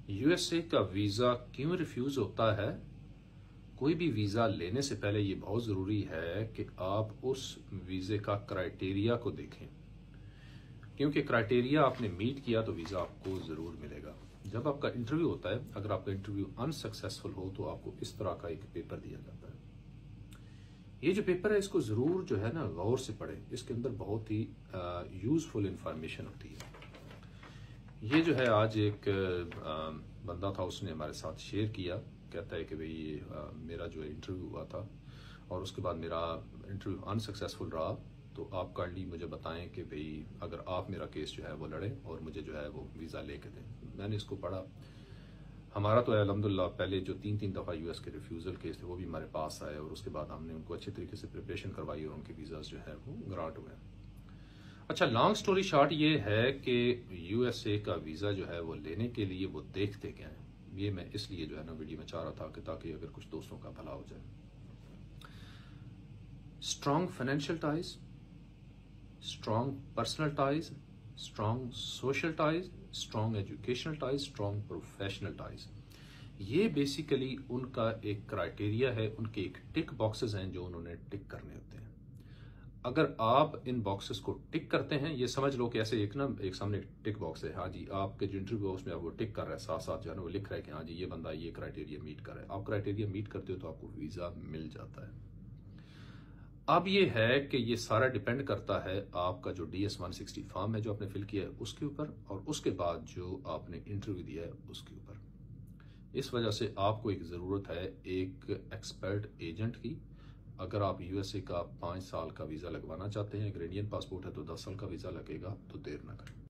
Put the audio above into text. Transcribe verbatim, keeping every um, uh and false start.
USA का visa क्यों refuse होता है? कोई भी वीज़ा लेने से पहले ये बहुत ज़रूरी है कि आप उस वीज़े का क्राइटेरिया को देखें, क्योंकि क्राइटेरिया आपने मीट किया तो वीज़ा आपको ज़रूर मिलेगा। जब आपका इंटरव्यू होता है, अगर आपका इंटरव्यू अनसक्सेसफुल हो तो आपको इस तरह का एक पेपर दिया जाता है। ये जो पेपर है इसको ज़रूर जो है ना गौर से पढ़ें, इसके अंदर बहुत ही यूज़फुल इंफॉर्मेशन होती है। ये जो है आज एक आ, बंदा था, उसने हमारे साथ शेयर किया, कहता है कि भाई मेरा जो इंटरव्यू हुआ था और उसके बाद मेरा इंटरव्यू अनसक्सेसफुल रहा, तो आप काइंडली मुझे बताएं कि भाई अगर आप मेरा केस जो है वो लड़ें और मुझे जो है वो वीज़ा लेके दें। मैंने इसको पढ़ा। हमारा तो अल्हम्दुलिल्लाह पहले जो तीन तीन दफ़ा यूएस के रिफ्यूज़ल केस थे वो भी हमारे पास आए और उसके बाद हमने उनको अच्छे तरीके से प्रिपरेशन करवाई और उनके वीज़ाज जो है वो ग्रांट हुए। अच्छा, लॉन्ग स्टोरी शॉर्ट ये है कि यूएसए का वीज़ा जो है वो लेने के लिए वो देखते क्या है, ये मैं इसलिए जो है ना वीडियो में चाह रहा था कि ताकि अगर कुछ दोस्तों का भला हो जाए। Strong financial ties, strong personal ties, strong social ties, strong educational ties, strong professional ties, ये बेसिकली उनका एक क्राइटेरिया है, उनके एक टिक बॉक्सेस हैं जो उन्होंने टिक करने होते हैं। अगर आप इन बॉक्सेस को टिक करते हैं, ये समझ लो कि ऐसे एक ना एक सामने टिक बॉक्स है, हाँ जी, आपके जो इंटरव्यू उसमें आप वो टिक कर रहे हैं, साथ साथ जो है ना वो लिख रहा है कि हाँ जी ये बंदा ये क्राइटेरिया मीट कर रहा है। आप क्राइटेरिया मीट करते हो तो आपको वीज़ा मिल जाता है। अब ये है कि ये सारा डिपेंड करता है आपका जो D S one sixty form है जो आपने फिल किया है उसके ऊपर, और उसके बाद जो आपने इंटरव्यू दिया है उसके ऊपर। इस वजह से आपको एक ज़रूरत है एक एक्सपर्ट एजेंट की। अगर आप यूएसए का पाँच साल का वीज़ा लगवाना चाहते हैं, अगर इंडियन पासपोर्ट है तो दस साल का वीज़ा लगेगा, तो देर ना करें।